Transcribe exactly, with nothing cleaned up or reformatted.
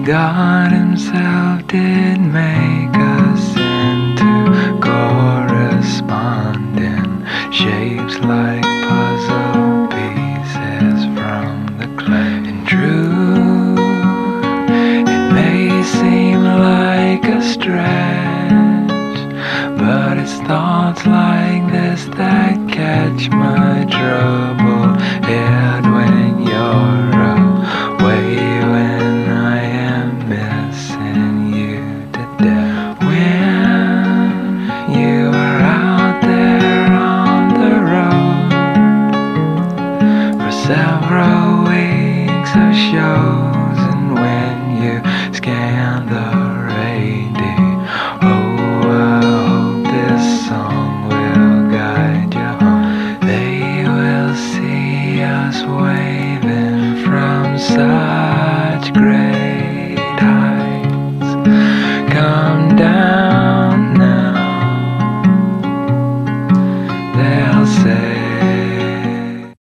God himself did make us into corresponding shapes like puzzle pieces from the clay. And true, it may seem like a stretch, but it's thoughts like this that catch my troubled head when you're away, when I am missing you to death. When you are out there on the road for several weeks of shows, and when you scan the radio, oh, I hope this song will guide you home. They will see us waving from side